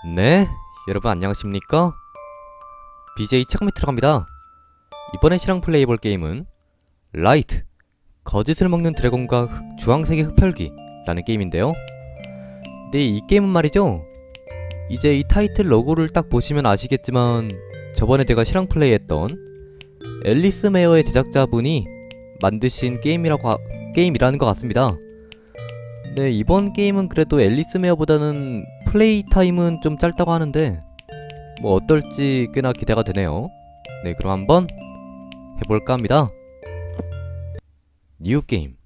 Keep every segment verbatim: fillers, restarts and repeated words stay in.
네, 여러분 안녕하십니까? 비제이 차가미트로 갑니다. 이번에 실황 플레이해볼 게임은 라이트, 거짓을 먹는 드래곤과 흑, 주황색의 흡혈귀 라는 게임인데요. 네, 이 게임은 말이죠, 이제 이 타이틀 로고를 딱 보시면 아시겠지만 저번에 제가 실황 플레이했던 앨리스 메어의 제작자분이 만드신 게임이라고 하, 게임이라는 것 같습니다. 네, 이번 게임은 그래도 앨리스 메어보다는 플레이 타임은 좀 짧다고 하는데 뭐 어떨지 꽤나 기대가 되네요. 네, 그럼 한번 해볼까 합니다. 뉴 게임.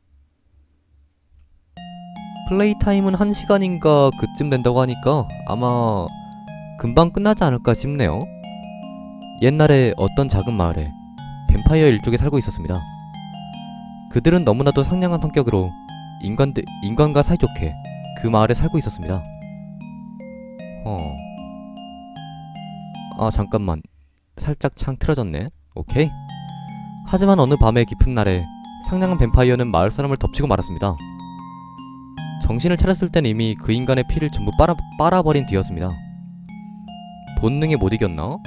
플레이 타임은 한 시간인가 그쯤 된다고 하니까 아마 금방 끝나지 않을까 싶네요. 옛날에 어떤 작은 마을에 뱀파이어 일족이 살고 있었습니다. 그들은 너무나도 상냥한 성격으로 인간들, 인간과 사이좋게 그 마을에 살고 있었습니다. 어... 아 잠깐만, 살짝 창 틀어졌네. 오케이. 하지만 어느 밤의 깊은 날에 상냥한 뱀파이어는 마을 사람을 덮치고 말았습니다. 정신을 차렸을 땐 이미 그 인간의 피를 전부 빨아, 빨아버린 뒤였습니다. 본능에 못 이겼나?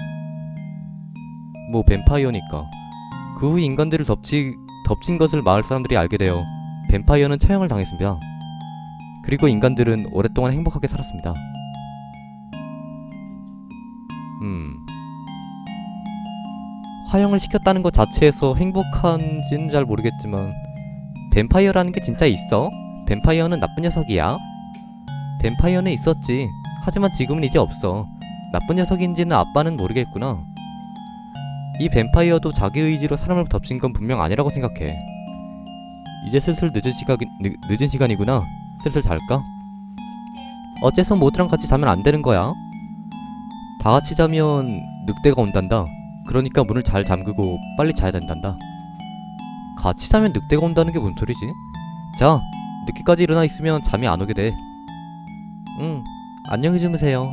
뭐 뱀파이어니까. 그 후 인간들을 덮치, 덮친 것을 마을 사람들이 알게 되어 뱀파이어는 처형을 당했습니다. 그리고 인간들은 오랫동안 행복하게 살았습니다. 음... 화형을 시켰다는 것 자체에서 행복한지는 잘 모르겠지만 뱀파이어라는 게 진짜 있어? 뱀파이어는 나쁜 녀석이야? 뱀파이어는 있었지. 하지만 지금은 이제 없어. 나쁜 녀석인지는 아빠는 모르겠구나. 이 뱀파이어도 자기 의지로 사람을 덮친 건 분명 아니라고 생각해. 이제 슬슬 늦은, 시각, 늦, 늦은 시간이구나. 슬슬 잘까? 어째서 모두랑 같이 자면 안 되는 거야? 다 같이 자면 늑대가 온단다. 그러니까 문을 잘 잠그고 빨리 자야 된단다. 같이 자면 늑대가 온다는 게 뭔 소리지? 자, 늦게까지 일어나 있으면 잠이 안 오게 돼. 응, 안녕히 주무세요.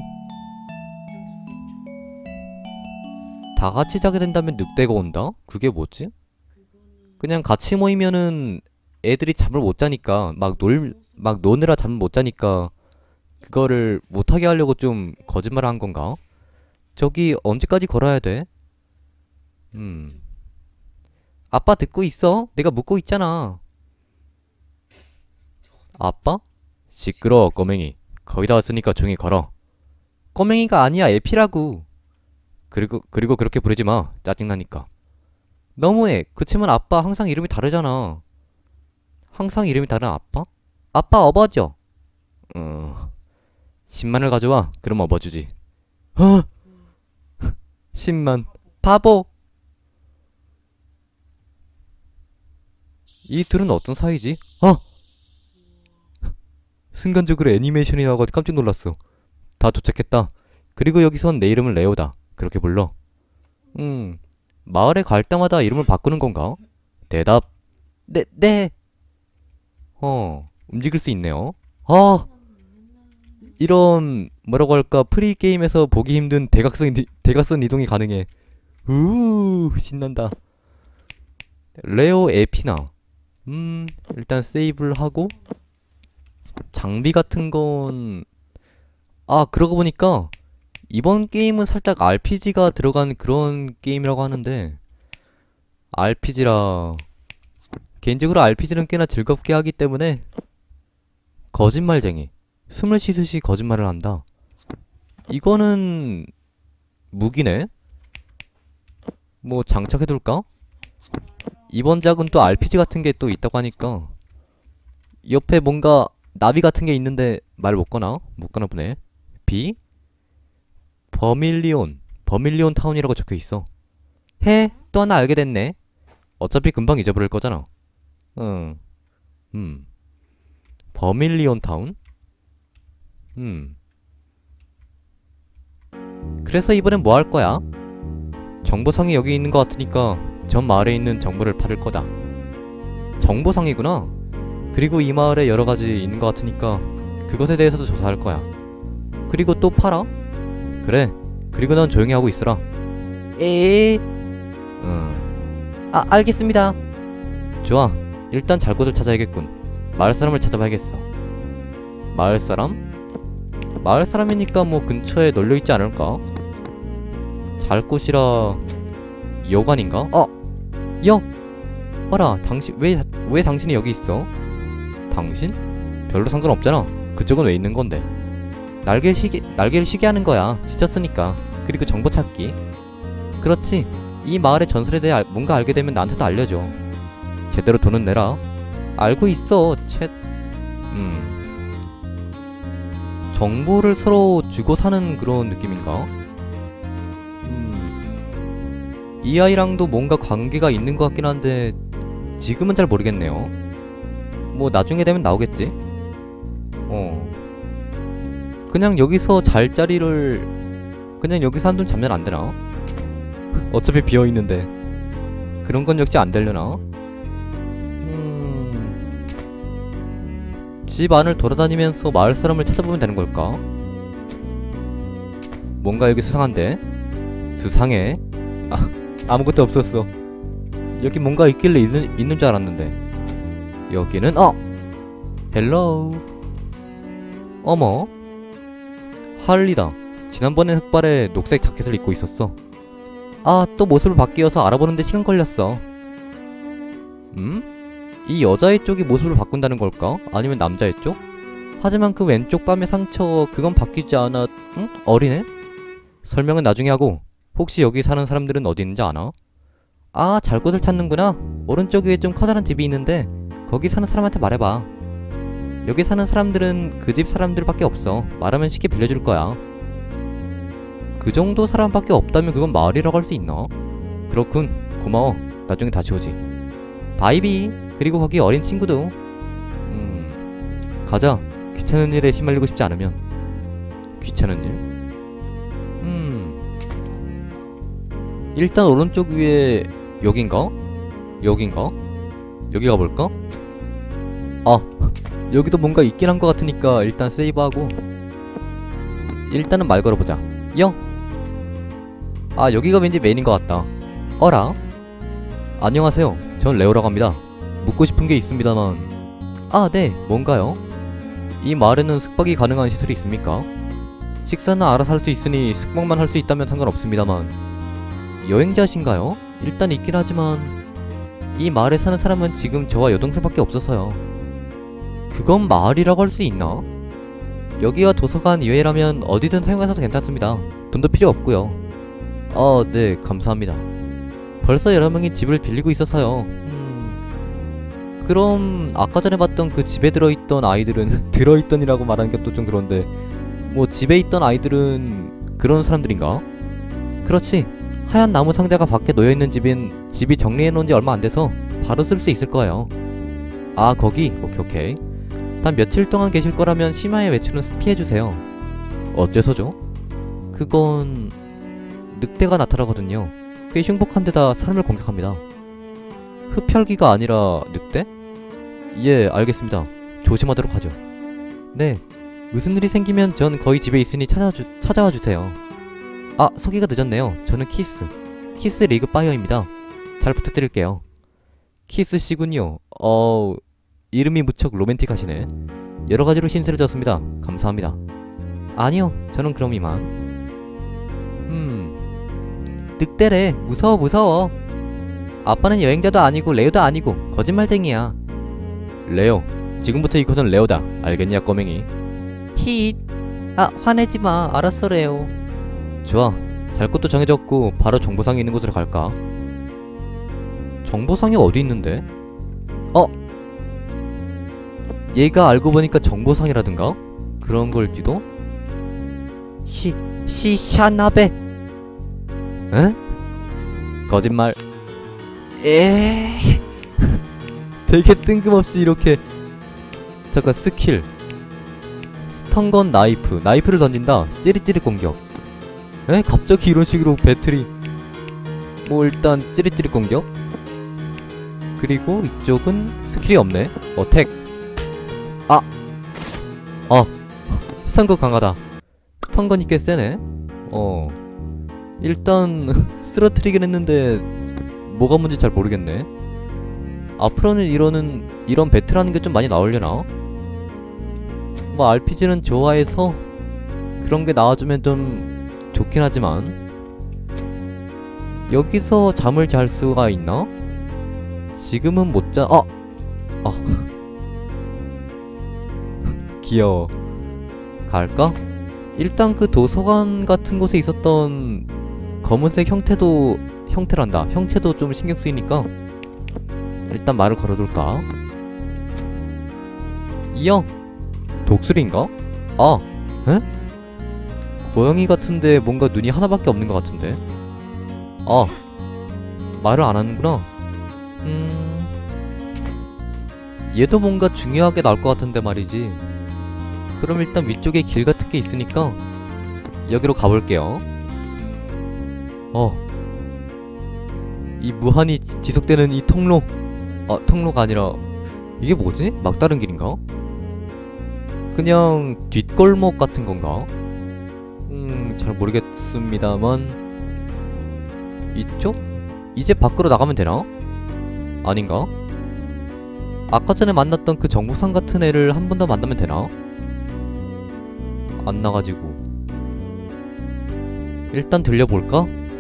다 같이 자게 된다면 늑대가 온다? 그게 뭐지? 그냥 같이 모이면은 애들이 잠을 못 자니까 막 놀, 막 노느라 잠을 못 자니까 그거를 못하게 하려고 좀 거짓말을 한 건가? 저기 언제까지 걸어야 돼? 음... 아빠 듣고 있어? 내가 묻고 있잖아. 아빠? 시끄러워 꼬맹이. 거의 다 왔으니까 조용히 걸어. 꼬맹이가 아니야, 에피라고. 그리고 그리고 그렇게 부르지마. 짜증나니까. 너무해. 그치만 아빠 항상 이름이 다르잖아. 항상 이름이 다른 아빠? 아빠 업어줘. 어... 십만을 가져와. 그럼 업어주지. 어? 십만. 바보. 이 둘은 어떤 사이지? 어! 순간적으로 애니메이션이 나와서 깜짝 놀랐어. 다 도착했다. 그리고 여기선 내 이름은 레오다. 그렇게 불러. 음... 마을에 갈 때마다 이름을 바꾸는 건가? 대답. 네, 네. 어... 움직일 수 있네요. 아! 이런... 뭐라고 할까, 프리게임에서 보기 힘든 대각선, 대각선 이동이 가능해. 우우, 신난다. 레오 에피나. 음... 일단 세이브를 하고 장비 같은 건... 아, 그러고 보니까 이번 게임은 살짝 알피지가 들어간 그런 게임이라고 하는데, 알피지라... 개인적으로 알피지는 꽤나 즐겁게 하기 때문에 거짓말쟁이. 숨을 쉬듯이 거짓말을 한다. 이거는... 무기네? 뭐 장착해둘까? 이번 작은 또 알피지 같은 게 또 있다고 하니까 옆에 뭔가 나비 같은 게 있는데 말 못 거나? 못 거나 보네. B? 버밀리온. 버밀리온 타운이라고 적혀있어. 해? 또 하나 알게 됐네. 어차피 금방 잊어버릴 거잖아. 응. 음. 버밀리온 타운? 음. 그래서 이번엔 뭐 할 거야? 정보상이 여기 있는 것 같으니까 전 마을에 있는 정보를 팔을 거다. 정보상이구나. 그리고 이 마을에 여러가지 있는 것 같으니까 그것에 대해서도 조사할 거야. 그리고 또 팔아? 그래. 그리고 넌 조용히 하고 있으라. 에에에. 응. 아, 알겠습니다. 좋아. 일단 잘 곳을 찾아야겠군. 마을 사람을 찾아봐야겠어. 마을 사람? 마을 사람이니까 뭐 근처에 널려있지 않을까? 잘 곳이라 여관인가? 어! 여! 어라, 당신 왜, 왜 당신이 여기 있어? 당신? 별로 상관없잖아. 그쪽은 왜 있는 건데? 날개를 쉬게, 날개를 쉬게 하는 거야. 지쳤으니까. 그리고 정보 찾기. 그렇지. 이 마을의 전설에 대해 알, 뭔가 알게 되면 나한테도 알려줘. 제대로 돈은 내라. 알고 있어, 챗. 음. 정보를 서로 주고 사는 그런 느낌인가? 음. 이 아이랑도 뭔가 관계가 있는 것 같긴 한데 지금은 잘 모르겠네요. 뭐 나중에 되면 나오겠지? 어. 그냥 여기서 잘자리를 그냥 여기서 한숨 자면 안 되나? 어차피 비어있는데 그런 건 역시 안 되려나? 집 안을 돌아다니면서 마을 사람을 찾아보면 되는 걸까? 뭔가 여기 수상한데? 수상해? 아, 아무것도 없었어. 여기 뭔가 있길래 있는, 있는 줄 알았는데 여기는 어! 헬로우. 어머? 할리다. 지난번엔 흑발에 녹색 자켓을 입고 있었어. 아, 또 모습을 바뀌어서 알아보는데 시간 걸렸어. 음? 이 여자의 쪽이 모습을 바꾼다는 걸까? 아니면 남자의 쪽? 하지만 그 왼쪽 뺨의 상처 그건 바뀌지 않아... 응? 어리네? 설명은 나중에 하고 혹시 여기 사는 사람들은 어디 있는지 아나? 아, 잘 곳을 찾는구나. 오른쪽 위에 좀 커다란 집이 있는데 거기 사는 사람한테 말해봐. 여기 사는 사람들은 그 집 사람들밖에 없어. 말하면 쉽게 빌려줄 거야. 그 정도 사람밖에 없다면 그건 마을이라고 할 수 있나? 그렇군. 고마워. 나중에 다시 오지. 바이비. 그리고 거기 어린 친구도. 음... 가자. 귀찮은 일에 휘말리고 싶지 않으면. 귀찮은 일? 음... 일단 오른쪽 위에... 여긴가? 여긴가? 여기 가볼까? 아! 여기도 뭔가 있긴 한 것 같으니까 일단 세이브하고 일단은 말 걸어보자. 여! 아, 여기가 왠지 메인인 것 같다. 어라? 안녕하세요. 전 레오라고 합니다. 묻고 싶은 게 있습니다만. 아, 네. 뭔가요? 이 마을에는 숙박이 가능한 시설이 있습니까? 식사는 알아서 할 수 있으니 숙박만 할 수 있다면 상관없습니다만. 여행자신가요? 일단 있긴 하지만 이 마을에 사는 사람은 지금 저와 여동생밖에 없어서요. 그건 마을이라고 할 수 있나? 여기와 도서관 이외라면 어디든 사용하셔도 괜찮습니다. 돈도 필요 없고요. 아, 네. 감사합니다. 벌써 여러 명이 집을 빌리고 있어서요. 음... 그럼 아까 전에 봤던 그 집에 들어있던 아이들은 들어있던이라고 말하는 게 또 좀 그런데 뭐 집에 있던 아이들은 그런 사람들인가? 그렇지. 하얀 나무 상자가 밖에 놓여있는 집인 집이 정리해놓은 지 얼마 안 돼서 바로 쓸 수 있을 거예요. 아, 거기? 오케이 오케이. 단 며칠 동안 계실 거라면 심야의 외출은 피해주세요. 어째서죠? 그건... 늑대가 나타나거든요. 꽤 흉복한 데다 사람을 공격합니다. 흡혈귀가 아니라 늑대? 예, 알겠습니다. 조심하도록 하죠. 네, 무슨 일이 생기면 전 거의 집에 있으니 찾아주, 찾아와 주세요. 아, 서기가 늦었네요. 저는 키스 키스 리그 파이어입니다. 잘 부탁드릴게요. 키스씨군요. 어... 이름이 무척 로맨틱하시네. 여러가지로 신세를 졌습니다. 감사합니다. 아니요, 저는 그럼 이만. 음... 늑대래. 무서워 무서워. 아빠는 여행자도 아니고 레오도 아니고 거짓말쟁이야. 레오, 지금부터 이것은 레오다. 알겠냐 꼬맹이? 힛. 아, 화내지마. 알았어 레오. 좋아. 잘 곳도 정해졌고 바로 정보상이 있는 곳으로 갈까? 정보상이 어디 있는데? 어? 얘가 알고 보니까 정보상이라든가? 그런 걸지도? 시... 시샤나베! 에? 거짓말. 에이... 되게 뜬금없이 이렇게... 잠깐, 스킬 스턴건 나이프. 나이프를 던진다. 찌릿찌릿 공격. 에? 갑자기 이런 식으로 배틀이... 뭐 일단 찌릿찌릿 공격? 그리고 이쪽은 스킬이 없네. 어택. 아! 아! 스턴건 강하다. 스턴건이 꽤 세네. 어... 일단 쓰러트리긴 했는데 뭐가 뭔지 잘 모르겠네. 앞으로는 이러는 이런 배틀하는 게 좀 많이 나오려나? 뭐 알피지는 좋아해서 그런 게 나와주면 좀 좋긴 하지만 여기서 잠을 잘 수가 있나? 지금은 못 자. 아! 아. 귀여워. 갈까? 일단 그 도서관 같은 곳에 있었던 검은색 형태도 형태란다. 형체도 좀 신경 쓰이니까 일단 말을 걸어둘까? 이형! 독수리인가? 아! 에? 고양이 같은데 뭔가 눈이 하나밖에 없는 것 같은데? 아! 말을 안 하는구나. 음... 얘도 뭔가 중요하게 나올 것 같은데 말이지. 그럼 일단 위쪽에 길 같은 게 있으니까 여기로 가볼게요. 어. 이 무한히 지- 지속되는 이 통로. 아, 통로가 아니라 이게 뭐지? 막다른 길인가? 그냥 뒷골목 같은 건가? 음, 잘 모르겠습니다만 이쪽? 이제 밖으로 나가면 되나? 아닌가? 아까 전에 만났던 그 정보상 같은 애를 한 번 더 만나면 되나? 안 나가지고 일단 들려볼까?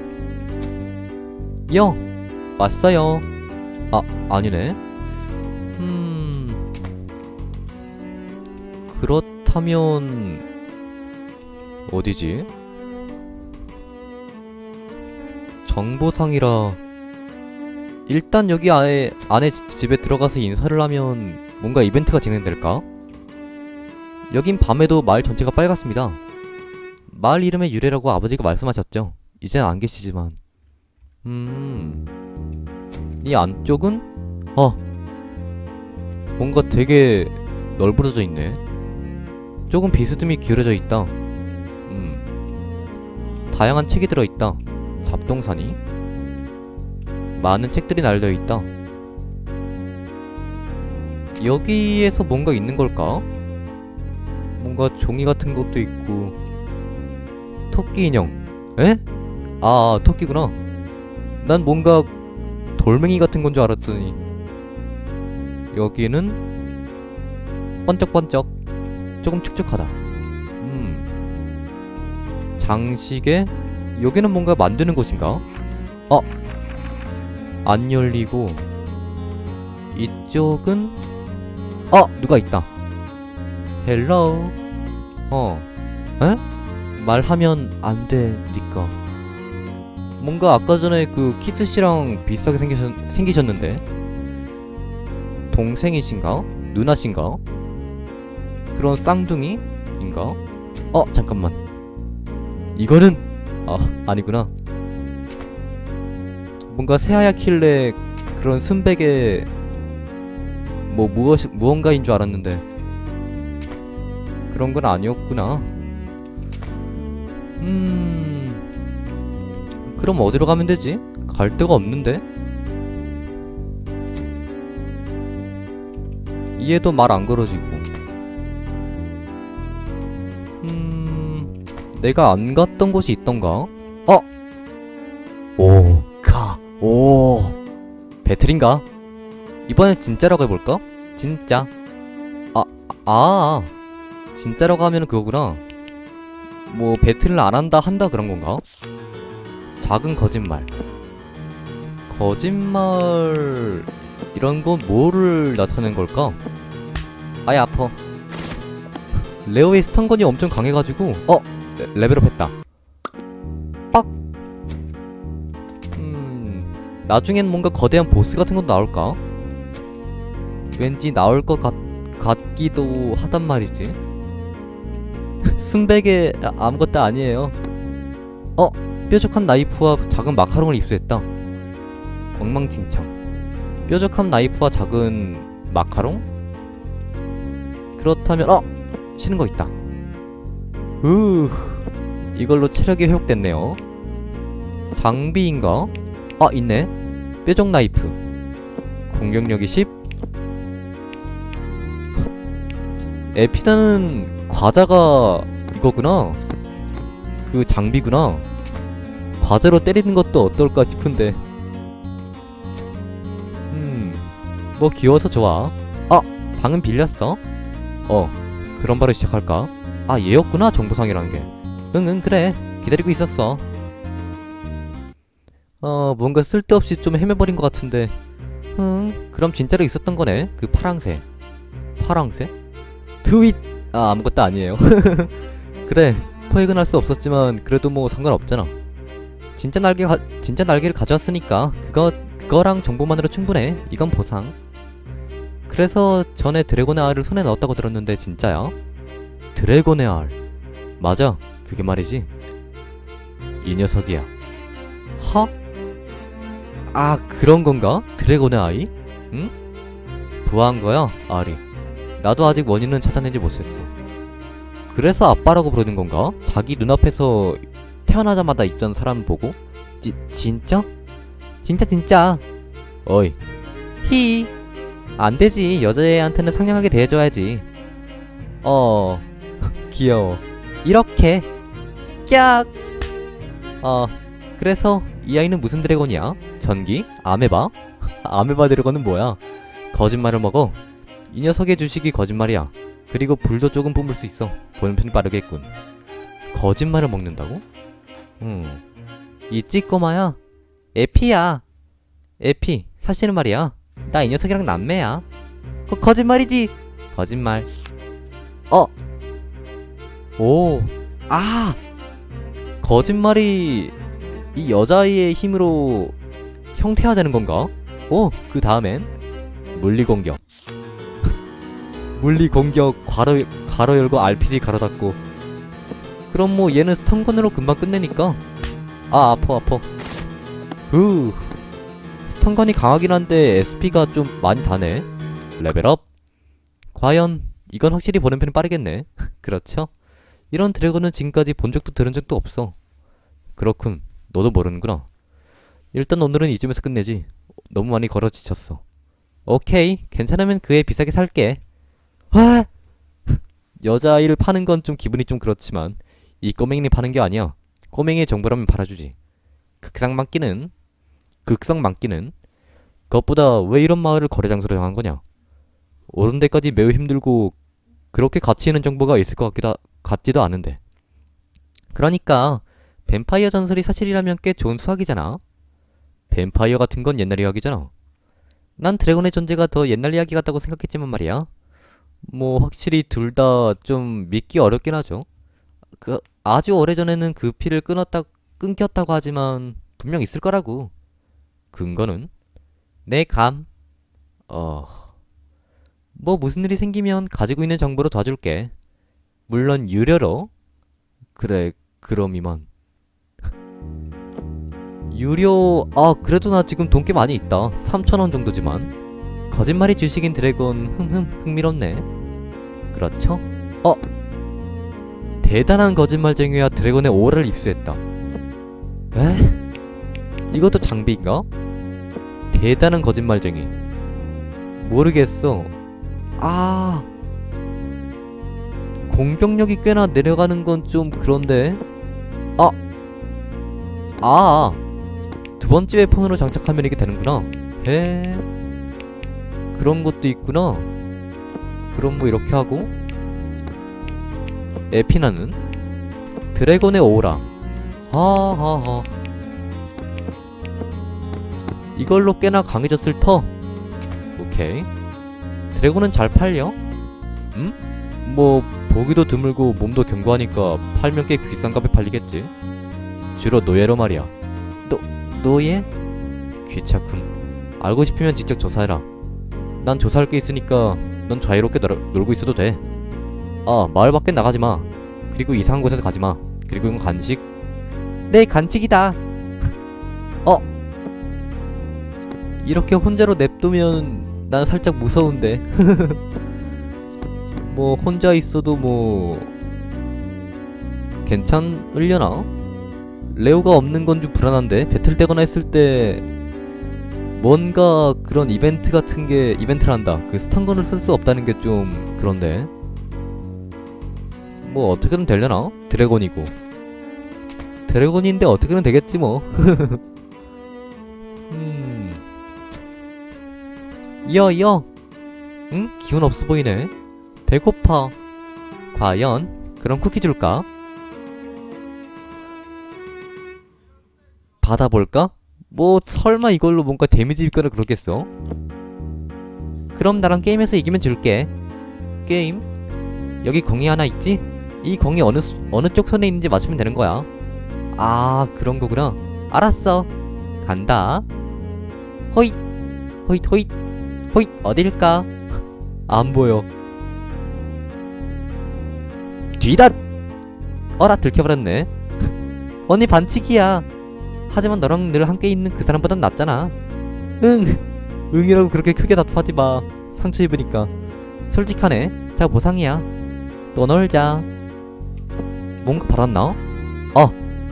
여! 왔어요. 아, 아니네. 음... 그렇다면... 어디지? 정보상이라... 일단 여기 아예 안에 지- 집에 들어가서 인사를 하면 뭔가 이벤트가 진행될까? 여긴 밤에도 마을 전체가 빨갛습니다. 마을 이름의 유래라고 아버지가 말씀하셨죠. 이젠 안 계시지만. 음... 이 안쪽은? 어! 뭔가 되게 널브러져 있네. 조금 비스듬히 기울어져 있다. 음... 다양한 책이 들어있다. 잡동사니? 많은 책들이 нал려 있다. 여기에서 뭔가 있는 걸까? 뭔가 종이 같은 것도 있고. 토끼 인형. 에? 아, 토끼구나. 난 뭔가 돌멩이 같은 건 줄 알았더니 여기는 번쩍번쩍 조금 축축하다. 음. 장식에 여기는 뭔가 만드는 곳인가? 어? 안 열리고 이쪽은 어! 누가 있다. 헬로우. 어. 에? 말하면 안 되니까. 뭔가 아까 전에 그 키스씨랑 비슷하게 생기셨, 생기셨는데 동생이신가? 누나신가? 그런 쌍둥이인가? 어? 잠깐만. 이거는 아, 아니구나. 뭔가 새하얗길래 그런 순백의 뭐 무엇이 무언가인 줄 알았는데 그런 건 아니었구나. 음... 그럼 어디로 가면 되지? 갈 데가 없는데? 얘도 말 안 걸어지고. 음... 내가 안 갔던 곳이 있던가? 어! 오, 가, 오. 배틀인가? 이번엔 진짜라고 해볼까? 진짜. 아, 아, 진짜라고 하면은 그거구나. 뭐 배틀을 안 한다 한다 그런 건가? 작은 거짓말. 거짓말 이런 건 뭐를 나타내는 걸까? 아예 아파. 레오의 스턴건이 엄청 강해가지고 어! 레, 레벨업했다. 빡! 음... 나중엔 뭔가 거대한 보스 같은 것도 나올까? 왠지 나올 것 같, 같기도 하단 말이지. 순백의 아, 아무것도 아니에요. 어! 뾰족한 나이프와 작은 마카롱을 입수했다. 엉망진창. 뾰족한 나이프와 작은 마카롱? 그렇다면 어! 쉬는 거 있다. 으 이걸로 체력이 회복됐네요. 장비인가? 아 있네. 뾰족 나이프. 공격력이 십. 에피다는 과자가 이거구나. 그 장비구나. 과자로 때리는 것도 어떨까 싶은데. 음, 뭐 귀여워서 좋아. 아, 방은 빌렸어? 어, 그럼 바로 시작할까? 아, 얘였구나 정보상이라는 게. 응응 그래 기다리고 있었어. 어 뭔가 쓸데없이 좀 헤매버린 것 같은데. 응 그럼 진짜로 있었던 거네 그 파랑새. 파랑새? 트윗! 아 아무것도 아니에요. 그래 포획은 할 수 없었지만 그래도 뭐 상관없잖아. 진짜 날개 가, 진짜 날개를 가져왔으니까 그거 그거랑 정보만으로 충분해. 이건 보상. 그래서 전에 드래곤의 알을 손에 넣었다고 들었는데 진짜야? 드래곤의 알 맞아 그게 말이지. 이 녀석이야. 허? 아 그런 건가? 드래곤의 아이? 응? 부화한 거야 알이. 나도 아직 원인은 찾아내지 못했어. 그래서 아빠라고 부르는 건가? 자기 눈앞에서 태어나자마자 있던 사람 보고? 지, 진짜? 진짜 진짜. 어이 히 안되지. 여자애한테는 상냥하게 대해줘야지. 어 귀여워. 이렇게 깍. 어 그래서 이 아이는 무슨 드래곤이야? 전기? 아메바? 아메바 드래곤은 뭐야? 거짓말을 먹어. 이 녀석의 주식이 거짓말이야. 그리고 불도 조금 뿜을 수 있어. 보는 편이 빠르겠군. 거짓말을 먹는다고? 음. 이 찌꼬마야? 에피야. 에피. 사실은 말이야. 나 이 녀석이랑 남매야. 거, 거짓말이지. 거짓말. 어. 오. 아. 거짓말이 이 여자아이의 힘으로 형태화되는 건가? 오. 그 다음엔 물리공격. 물리공격 괄호, 괄호 열고 알피지 가로 닫고. 그럼 뭐 얘는 스턴건으로 금방 끝내니까. 아 아파 아파. 후. 스턴건이 강하긴 한데 에스피가 좀 많이 다네. 레벨업. 과연 이건 확실히 보는 편이 빠르겠네. 그렇죠? 이런 드래곤은 지금까지 본 적도 들은 적도 없어. 그렇군. 너도 모르는구나. 일단 오늘은 이쯤에서 끝내지. 너무 많이 걸어 지쳤어. 오케이. 괜찮으면 그애 비싸게 살게. 아! 여자아이를 파는 건 좀 기분이 좀 그렇지만 이 꼬맹이니 파는 게 아니야. 꼬맹이의 정보라면 팔아주지. 극상 만기는 극성 만기는 그것보다 왜 이런 마을을 거래 장소로 정한 거냐? 오른 데까지 매우 힘들고 그렇게 가치 있는 정보가 있을 것 같기도, 같지도 않은데. 그러니까 뱀파이어 전설이 사실이라면 꽤 좋은 수학이잖아. 뱀파이어 같은 건 옛날 이야기잖아. 난 드래곤의 존재가 더 옛날 이야기 같다고 생각했지만 말이야. 뭐 확실히 둘 다 좀 믿기 어렵긴 하죠. 그 아주 오래전에는 그 피를 끊었다 끊겼다고 하지만 분명 있을 거라고. 근거는 내 감. 어. 뭐 무슨 일이 생기면 가지고 있는 정보로 도와줄게. 물론 유료로. 그래 그럼 이만. 유료. 아 그래도 나 지금 돈 꽤 많이 있다. 삼천 원 정도지만. 거짓말이 주식인 드래곤. 흠흠 흥미롭네. 그렇죠? 어? 대단한 거짓말쟁이와 드래곤의 오라를 입수했다. 에? 이것도 장비인가? 대단한 거짓말쟁이. 모르겠어. 아 공격력이 꽤나 내려가는 건 좀 그런데. 아! 아! 두 번째 웨폰으로 장착하면 이게 되는구나. へ그런 것도 있구나. 그럼 뭐 이렇게 하고 에피나는 드래곤의 오라. 하하하. 이걸로 꽤나 강해졌을 터. 오케이. 드래곤은 잘 팔려? 음? 뭐 보기도 드물고 몸도 견고하니까 팔면 꽤 비싼 값에 팔리겠지. 주로 노예로 말이야. 노.. 노예? 귀찮군. 알고 싶으면 직접 조사해라. 난 조사할 게 있으니까 넌 자유롭게 놀, 놀고 있어도 돼. 아 마을 밖에 나가지마. 그리고 이상한 곳에서 가지마. 그리고 이건 간식. 네 간식이다. 어? 이렇게 혼자로 냅두면 난 살짝 무서운데. 뭐 혼자 있어도 뭐 괜찮으려나? 레오가 없는 건 좀 불안한데. 배틀되거나 했을 때 뭔가 그런 이벤트 같은 게 이벤트란다. 그 스턴건을 쓸 수 없다는 게 좀 그런데. 뭐 어떻게든 되려나? 드래곤이고. 드래곤인데 어떻게든 되겠지 뭐. 음. 이어 이어. 응? 기운 없어 보이네. 배고파. 과연? 그럼 쿠키 줄까? 받아볼까? 뭐 설마 이걸로 뭔가 데미지 입거나 그러겠어? 그럼 나랑 게임에서 이기면 줄게. 게임? 여기 공이 하나 있지? 이 공이 어느 수, 어느 쪽 손에 있는지 맞추면 되는 거야. 아, 그런 거구나. 알았어. 간다. 호잇 호잇 호잇 호잇. 어딜까? 안 보여. 뒤다! 어라, 들켜버렸네. 언니 반칙이야. 하지만 너랑 늘 함께 있는 그 사람보단 낫잖아. 응! 응이라고 그렇게 크게 다투하지마. 상처 입으니까. 솔직하네. 자, 보상이야. 또 놀자. 뭔가 받았나? 어!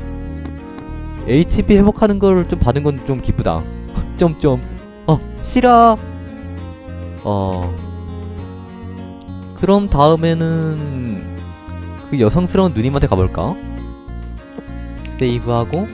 에이치피 회복하는 걸 좀 받은 건 좀 기쁘다. 점점. 어, 싫어! 어... 그럼 다음에는 그 여성스러운 누님한테 가볼까? 세이브하고.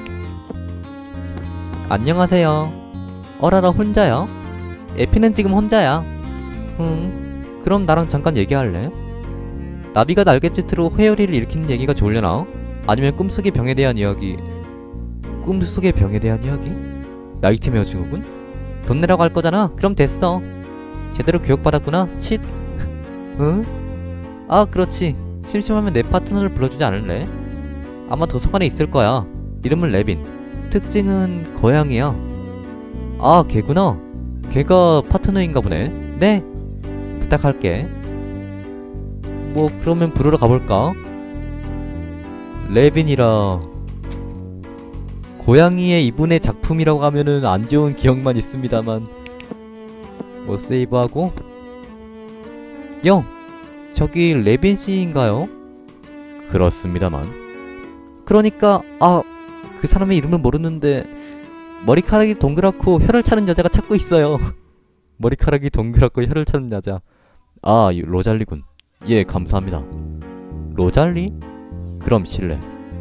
안녕하세요. 어라라, 혼자야? 에피는 지금 혼자야. 응. 그럼 나랑 잠깐 얘기할래? 나비가 날갯짓으로 회오리를 일으키는 얘기가 좋으려나? 아니면 꿈속의 병에 대한 이야기. 꿈속의 병에 대한 이야기? 나이트메어 증후군? 돈 내라고 할 거잖아? 그럼 됐어. 제대로 교육받았구나? 칫. 응? 아, 그렇지. 심심하면 내 파트너를 불러주지 않을래? 아마 도서관에 있을 거야. 이름은 레빈. 특징은 고양이야. 아, 걔구나. 걔가 파트너인가 보네. 네, 부탁할게. 뭐 그러면 부르러 가볼까? 레빈이라 고양이의 이분의 작품이라고 하면은 안 좋은 기억만 있습니다만. 뭐 세이브하고. 영! 저기 레빈 씨인가요? 그렇습니다만. 그러니까 아, 그 사람의 이름을 모르는데 머리카락이 동그랗고 혀를 차는 여자가 찾고 있어요. 머리카락이 동그랗고 혀를 차는 여자. 아, 로잘리군. 예, 감사합니다. 로잘리? 그럼 실례.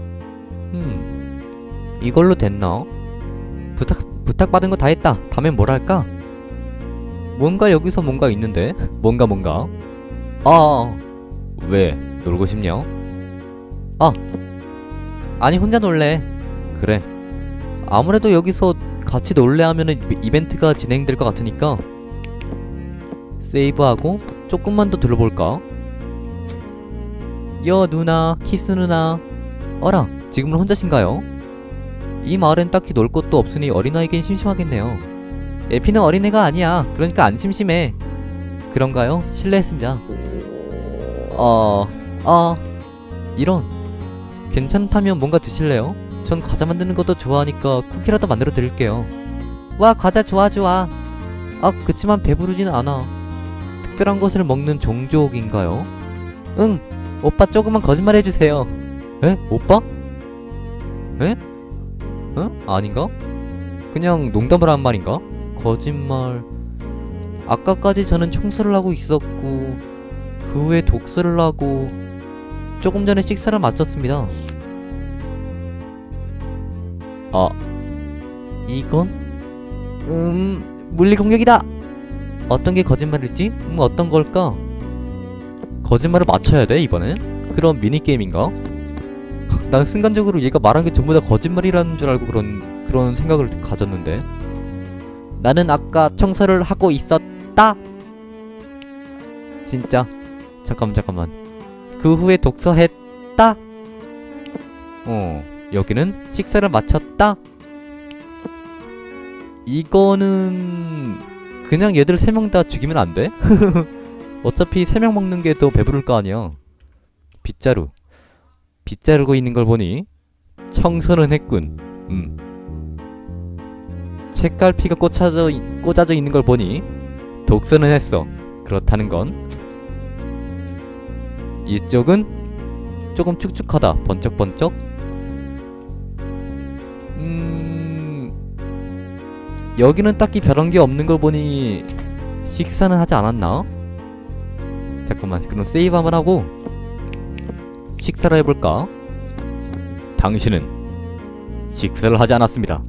음, 이걸로 됐나? 부탁, 부탁받은 거 다 했다. 다음엔 뭘 할까? 뭔가 여기서 뭔가 있는데? 뭔가 뭔가. 아, 왜? 놀고 싶냐? 아, 아니 혼자 놀래. 그래. 아무래도 여기서 같이 놀래 하면은 이벤트가 진행될 것 같으니까. 세이브하고 조금만 더 둘러볼까? 여 누나, 키스 누나. 어라, 지금은 혼자신가요? 이 마을엔 딱히 놀 곳도 없으니 어린아이겐 심심하겠네요. 에피는 어린애가 아니야. 그러니까 안 심심해. 그런가요? 실례했습니다. 어... 아... 이런. 괜찮다면 뭔가 드실래요? 전 과자 만드는 것도 좋아하니까 쿠키라도 만들어 드릴게요. 와, 과자 좋아 좋아. 아, 그치만 배부르지는 않아. 특별한 것을 먹는 종족인가요? 응! 오빠 조금만 거짓말 해주세요. 에? 오빠? 에? 응? 아닌가? 그냥 농담을 한 말인가? 거짓말... 아까까지 저는 청소를 하고 있었고 그 후에 독서를 하고 조금 전에 식사를 마쳤습니다. 아... 이건? 음... 물리공격이다! 어떤 게 거짓말일지? 음, 어떤 걸까? 거짓말을 맞춰야 돼, 이번엔? 그런 미니게임인가? 난 순간적으로 얘가 말한 게 전부 다 거짓말이라는 줄 알고 그런 그런 생각을 가졌는데. 나는 아까 청소를 하고 있었다. 진짜. 잠깐만 잠깐만. 그 후에 독서했다. 어, 여기는 식사를 마쳤다. 이거는 그냥 얘들 세 명 다 죽이면 안 돼? 어차피 세 명 먹는 게 더 배부를 거 아니야. 빗자루. 빗자루고 있는 걸 보니 청소는 했군. 음. 책갈피가 꽂혀져, 꽂아져 있는 걸 보니 독서는 했어. 그렇다는 건 이쪽은 조금 축축하다. 번쩍번쩍. 음... 여기는 딱히 별한 게 없는 걸 보니 식사는 하지 않았나? 잠깐만, 그럼 세이브 한번 하고 식사를 해볼까? 당신은 식사를 하지 않았습니다.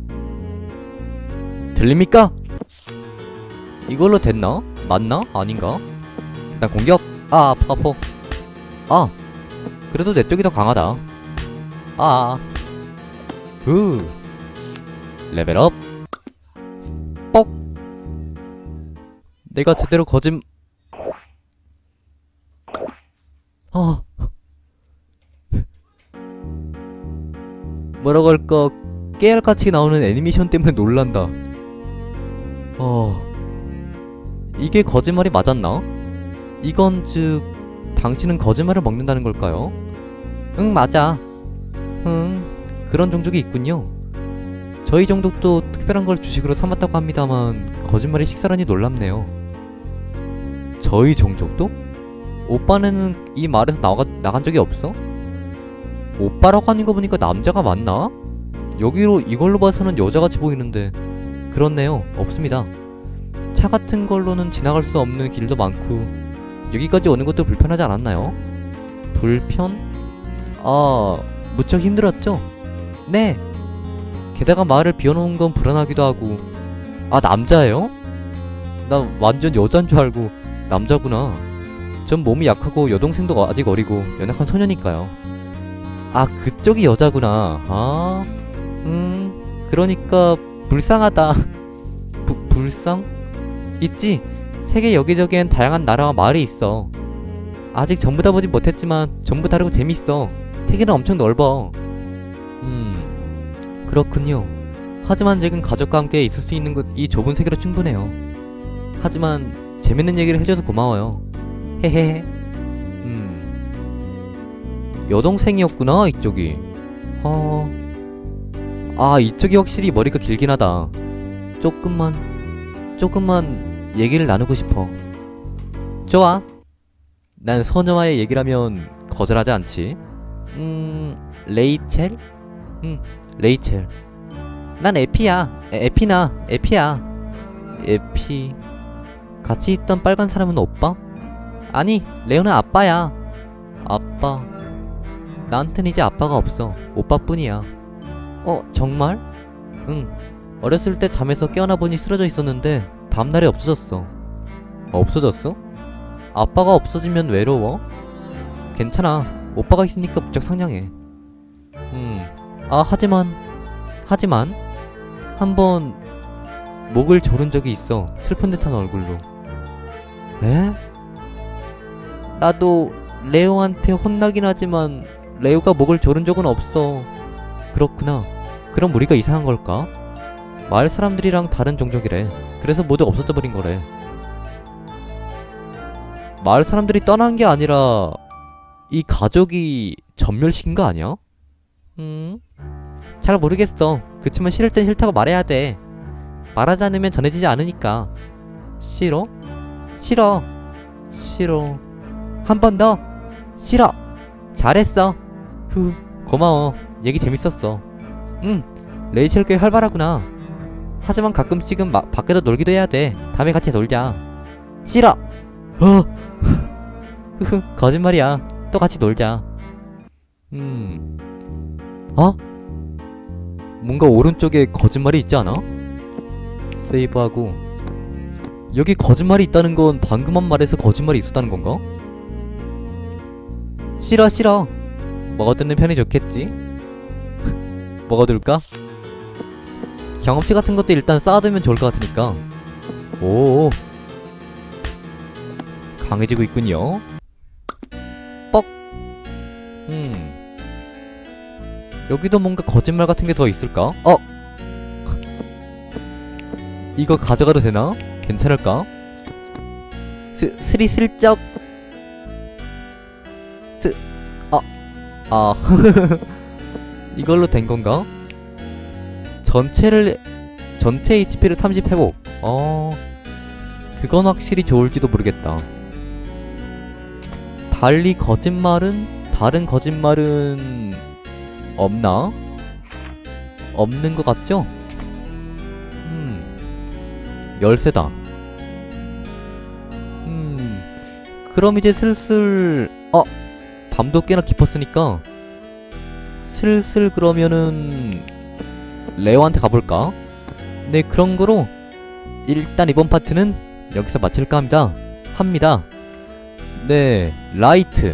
들립니까? 이걸로 됐나? 맞나? 아닌가? 일단 공격! 아, 아파 아파. 아! 그래도 내 쪽이 더 강하다. 아! 으! 레벨업. 뻑. 내가 제대로 거짓 아 뭐라고 할까, 깨알같이 나오는 애니메이션 때문에 놀란다. 어... 이게 거짓말이 맞았나? 이건 즉 당신은 거짓말을 먹는다는 걸까요? 응, 맞아. 응, 그런 종족이 있군요. 저희 종족도 특별한 걸 주식으로 삼았다고 합니다만 거짓말이 식사라니 놀랍네요. 저희 종족도? 오빠는 이 말에서 나가, 나간 적이 없어? 오빠라고 하는 거 보니까 남자가 맞나? 여기로 이걸로 봐서는 여자같이 보이는데. 그렇네요. 없습니다. 차 같은 걸로는 지나갈 수 없는 길도 많고 여기까지 오는 것도 불편하지 않았나요? 불편? 아... 무척 힘들었죠? 네! 게다가 마을을 비워놓은 건 불안하기도 하고. 아, 남자예요? 나 완전 여잔 줄 알고 남자구나. 전 몸이 약하고 여동생도 아직 어리고 연약한 소녀니까요. 아, 그쪽이 여자구나. 아... 음... 그러니까 불쌍하다. 부, 불쌍? 있지. 세계 여기저기엔 다양한 나라와 마을이 있어. 아직 전부 다 보진 못했지만 전부 다르고 재밌어. 세계는 엄청 넓어. 음... 그렇군요. 하지만 지금 가족과 함께 있을 수 있는 것 이 좁은 세계로 충분해요. 하지만 재밌는 얘기를 해줘서 고마워요. 헤헤헤. 음... 여동생이었구나, 이쪽이. 어... 아, 이쪽이 확실히 머리가 길긴 하다. 조금만... 조금만 얘기를 나누고 싶어. 좋아. 난 소녀와의 얘기라면 거절하지 않지. 음... 레이첼? 응, 레이첼. 난 에피야. 에, 에피나. 에피야. 에피... 같이 있던 빨간 사람은 오빠? 아니, 레오는 아빠야. 아빠... 나한텐 이제 아빠가 없어. 오빠뿐이야. 어, 정말? 응. 어렸을 때 잠에서 깨어나 보니 쓰러져 있었는데 다음날에 없어졌어. 없어졌어? 아빠가 없어지면 외로워? 괜찮아. 오빠가 있으니까 무척 상냥해. 음... 아, 하지만... 하지만... 한번... 목을 조른 적이 있어. 슬픈 듯한 얼굴로. 에? 나도 레오한테 혼나긴 하지만 레오가 목을 조른 적은 없어. 그렇구나. 그럼 우리가 이상한 걸까? 마을 사람들이랑 다른 종족이래. 그래서 모두 없어져 버린 거래. 마을 사람들이 떠난 게 아니라 이 가족이 전멸시킨 거 아니야? 음... 잘 모르겠어. 그치만 싫을 땐 싫다고 말해야 돼. 말하지 않으면 전해지지 않으니까. 싫어? 싫어. 싫어. 한 번 더. 싫어. 잘했어. 후, 고마워. 얘기 재밌었어. 응, 레이첼 꽤 활발하구나. 하지만 가끔씩은 마, 밖에서 놀기도 해야 돼. 다음에 같이 놀자. 싫어. 어. 흐흐, 거짓말이야. 또 같이 놀자. 음... 어? 뭔가 오른쪽에 거짓말이 있지 않아? 세이브하고. 여기 거짓말이 있다는 건 방금 한 말에서 거짓말이 있었다는 건가? 싫어 싫어. 뭐가 듣는 편이 좋겠지? 뭐가 둘까? 경험치 같은 것도 일단 쌓아두면 좋을 것 같으니까. 오, 강해지고 있군요. 뻑. 음, 여기도 뭔가 거짓말 같은 게 더 있을까? 어? 이거 가져가도 되나? 괜찮을까? 스, 스리슬쩍. 스, 아, 아. 이걸로 된 건가? 전체를, 전체 에이치피를 삼십 회복. 어, 그건 확실히 좋을지도 모르겠다. 달리 거짓말은, 다른 거짓말은 없나? 없는 것 같죠? 음, 열쇠다. 음, 그럼 이제 슬슬, 어, 밤도 꽤나 깊었으니까 슬슬 그러면은 레오한테 가볼까? 네, 그런 거로 일단 이번 파트는 여기서 마칠까 합니다. 합니다. 네, 라이트.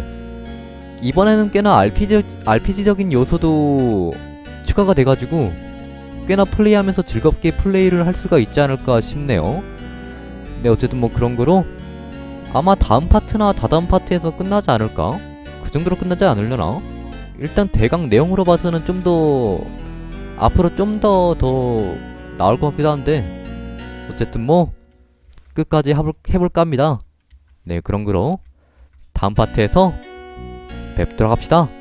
이번에는 꽤나 알피지, 알피지적인 요소도 추가가 돼가지고 꽤나 플레이하면서 즐겁게 플레이를 할 수가 있지 않을까 싶네요. 네, 어쨌든 뭐 그런 거로 아마 다음 파트나 다다음 파트에서 끝나지 않을까? 그 정도로 끝나지 않으려나? 일단 대강 내용으로 봐서는 좀 더 앞으로 좀 더 더 나올 것 같기도 한데 어쨌든 뭐 끝까지 해볼, 해볼까 합니다. 네, 그런 거로 다음 파트에서 뵙도록 합시다.